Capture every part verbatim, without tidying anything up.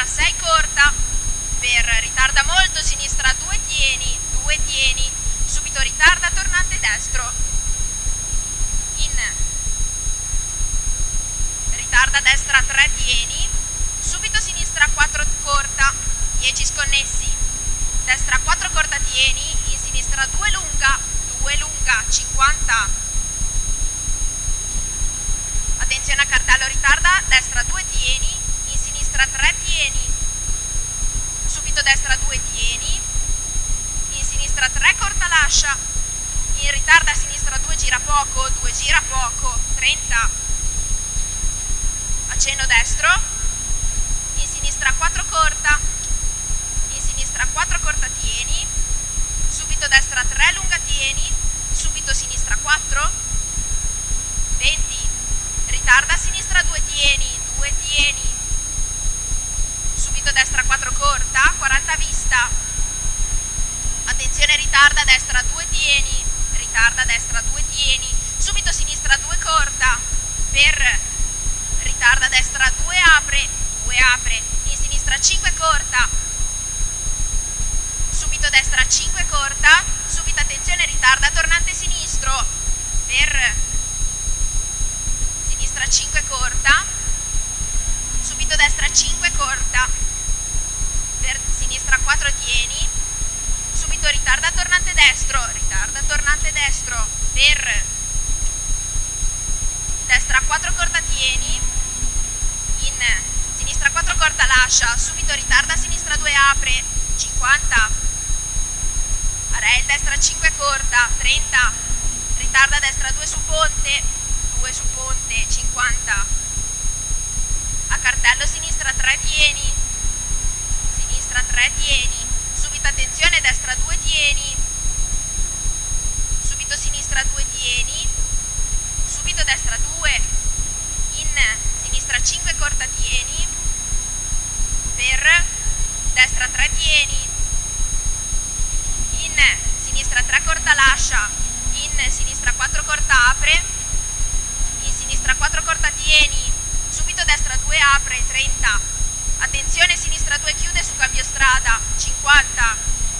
sinistra sei corta, per ritarda molto, sinistra due tieni, due tieni, subito ritarda, tornante destro, in, ritarda destra tre tieni, subito sinistra quattro corta, dieci sconnessi, destra quattro corta tieni, in sinistra due lunga, due lunga, cinquanta, attenzione a cartello ritarda, destra due tieni, in sinistra tre tieni, subito destra due tieni, in sinistra tre corta lascia, in ritarda a sinistra due gira poco, due gira poco, trenta, accenno destro, in sinistra quattro corta, in sinistra quattro corta tieni, subito destra tre lunga tieni, subito sinistra quattro, venti, ritarda a sinistra due tieni, due tieni, subito destra quattro corta, quaranta vista, attenzione ritarda a destra due tieni, ritarda a destra due tieni, subito sinistra due corta, per ritarda a destra due apre, due apre, in sinistra cinque corta, subito destra cinque corta, subito attenzione ritarda tornante sinistro, per sinistra cinque corta, subito destra cinque corta, per sinistra quattro tieni, subito ritarda tornante destro, ritarda tornante destro, per destra quattro corta tieni, in sinistra quattro corta lascia, subito ritarda sinistra due apre, cinquanta, a rail destra cinque corta, trenta, ritarda destra due su ponte, due su ponte, cinquanta, a cartello sinistra tre tieni, sinistra tre tieni, subito attenzione destra due tieni, subito sinistra due tieni, subito destra due, in sinistra cinque corta tieni, per destra tre tieni, in sinistra tre corta lascia, in sinistra quattro corta apre, in sinistra quattro corta tieni, subito destra due apre, trenta, attenzione sinistra due chiude su cambio strada, cinquanta,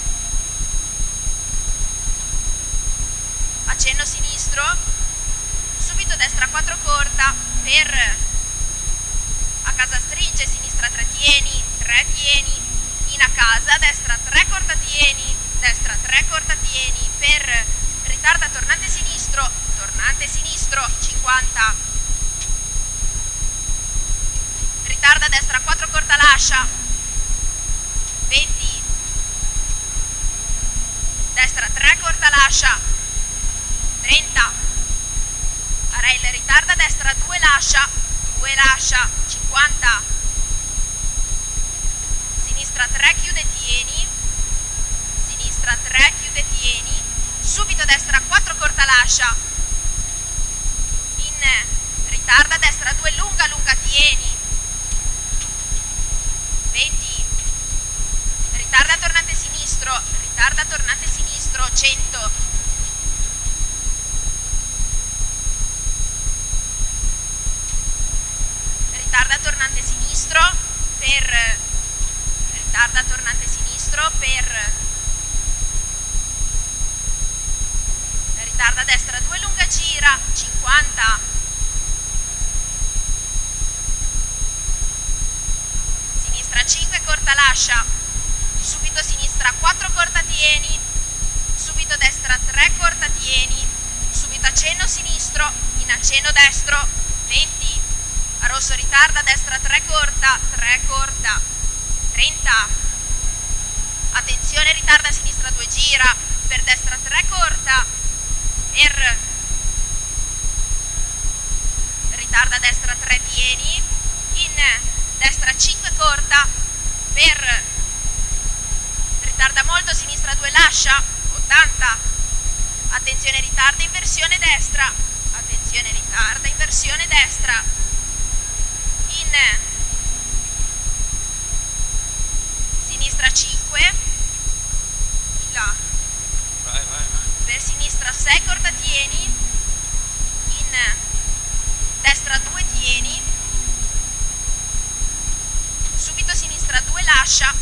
accenno sinistro, subito destra quattro corta, per a casa stringe, sinistra tre tieni, tre tieni, in a casa, destra tre corta tieni, destra tre corta tieni, per ritarda tornante sinistro, tornante sinistro, cinquanta, ritarda destra quattro corta lascia, venti, destra tre corta lascia, trenta, a rail ritarda destra due lascia, due lascia, cinquanta, sinistra tre chiude tieni, sinistra tre chiude tieni, subito destra quattro corta lascia, in ritarda destra due lunga lunga tieni, venti, ritarda tornante sinistro, ritarda tornante sinistro, cento, ritarda tornante sinistro, per ritarda tornante sinistro, per ritarda destra due lunga gira, cinquanta, sinistra cinque corta lascia, subito sinistra quattro corta tieni, subito destra tre corta tieni, subito accenno sinistro, in accenno destro, venti, a rosso ritarda destra tre corta, tre corta, trenta, attenzione ritarda sinistra due gira, per destra tre corta, per ritarda destra tre tieni, in destra cinque corta, per ritarda molto sinistra due lascia, ottanta, attenzione ritarda inversione destra, attenzione ritarda inversione destra, in sinistra cinque, di là, vai, vai, vai. per sinistra sei corta tieni, in destra due tieni, subito sinistra lascia,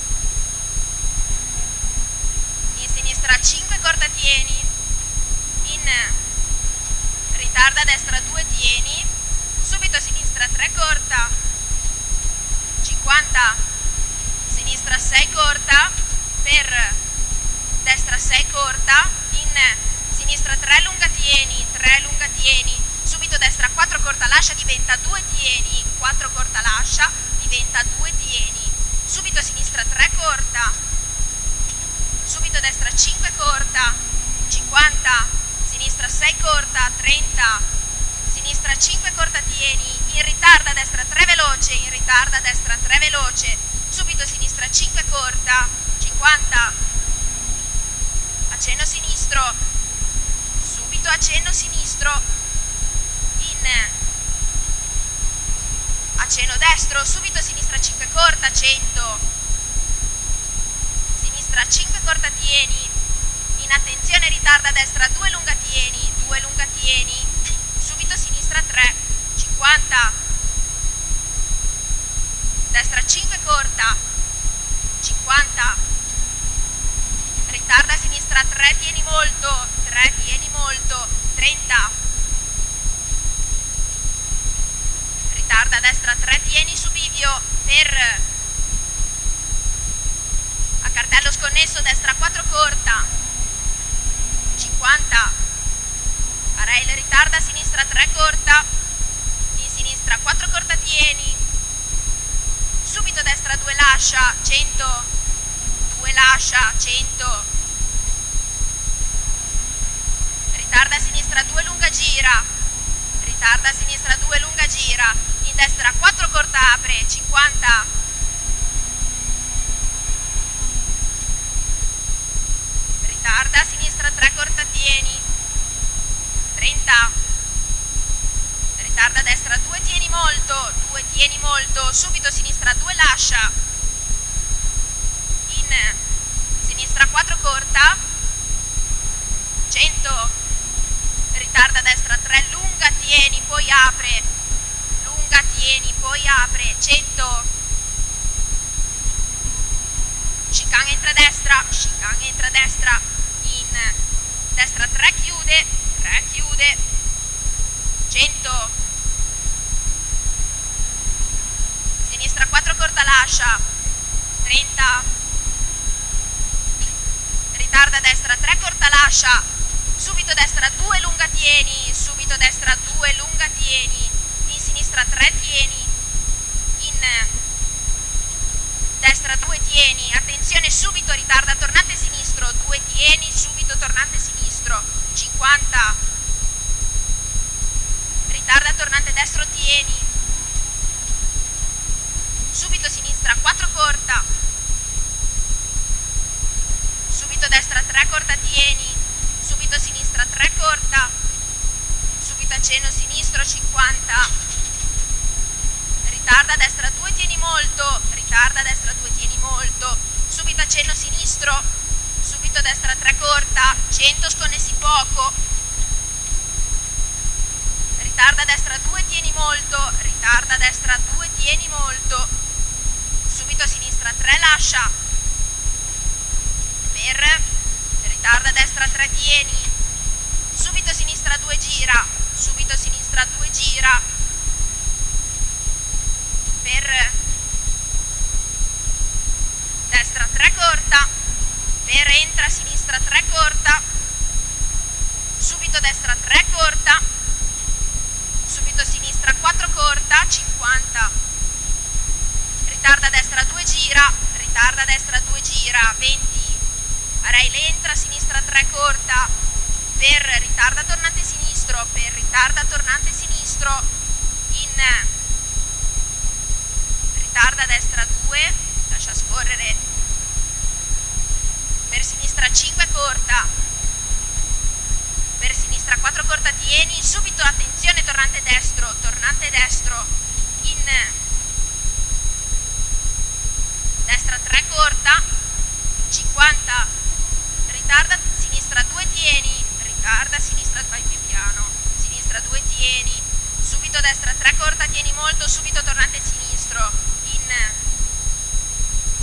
in sinistra cinque corta tieni, in ritarda a destra due tieni, subito a sinistra tre corta, cinquanta, sinistra sei corta, per destra sei corta, in sinistra tre lunga tieni, tre lunga tieni, subito destra quattro corta lascia, diventa due tieni, quattro corta lascia, diventa due tieni, subito a sinistra tre corta, subito destra cinque corta, cinquanta, sinistra sei corta, trenta, sinistra cinque corta tieni, in ritarda a destra tre veloce, in ritarda a destra tre veloce, subito a sinistra cinque corta, cinquanta, accenno sinistro, subito accenno sinistro, in accenno destro, subito a sinistra cinque corta, cento, sinistra cinque corta tieni, in attenzione ritarda a destra due lunga tieni, due lunga tieni, subito a sinistra tre, cinquanta, destra cinque corta, cinquanta, ritarda a sinistra tre tieni molto, tre tieni molto, trenta, ritarda a destra tre tieni su bivio, per a cartello sconnesso destra quattro corta, cinquanta, a rail ritarda a sinistra tre corta, in sinistra quattro corta tieni, subito a destra due lascia, cento, due lascia, cento, ritarda a sinistra due lunga gira, ritarda a sinistra due lunga gira, in destra quattro corta apre, cinquanta, ritarda a sinistra tre corta tieni, trenta, ritarda a destra due tieni molto, due tieni molto, subito a sinistra due lascia, in sinistra quattro corta, cento, ritarda a destra tre lunga tieni, poi apre, lunga tieni, poi apre, cento, chicane entra a destra, chicane entra a destra, in destra tre chiude, tre chiude, cento, sinistra quattro corta lascia, trenta, ritarda a destra tre corta lascia, subito destra due lunga tieni, subito destra due lunga tieni, in sinistra tre tieni, in destra due tieni, attenzione subito ritarda tornante sinistro, due tieni, subito tornante sinistro, cinquanta, ritarda tornante destro tieni, subito sinistra quattro corta, subito destra tre corta tieni, subito sinistra tre corta, subito accenno sinistro cinquanta, ritarda a destra due tieni molto, ritarda a destra due tieni molto, subito accenno sinistro, subito destra tre corta, cento sconnessi poco, ritarda a destra due tieni molto, ritarda a destra due tieni molto, subito a sinistra tre lascia, per ritarda a destra tre tieni, subito a sinistra due gira, subito a sinistra due gira, per destra tre corta, per entra a sinistra tre corta, subito a destra tre corta, subito a sinistra quattro corta, cinquanta, ritarda a destra due gira, ritarda a destra due gira, venti, a rail entra a sinistra tre corta, per ritarda tornante sinistro, per ritarda tornante sinistro, in ritarda a destra due, lascia scorrere, per sinistra cinque corta, per sinistra quattro corta tieni, subito attenzione tornante destro, tornante destro, in destra tre corta, cinquanta, ritarda sinistra due tieni, ritarda sinistra, vai più piano, sinistra due tieni, subito destra tre corta tieni molto, subito tornante sinistro, in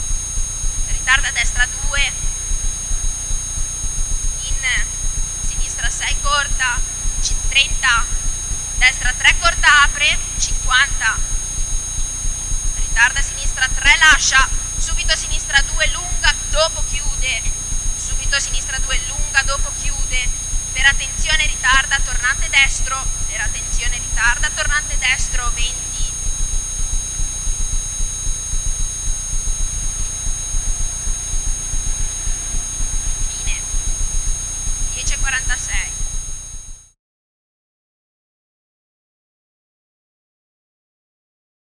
destra tre corta apre, cinquanta, ritarda a sinistra tre lascia, subito a sinistra due lunga, dopo chiude, subito a sinistra due lunga, dopo chiude, per attenzione ritarda, tornante destro, per attenzione ritarda, tornante destro, venti,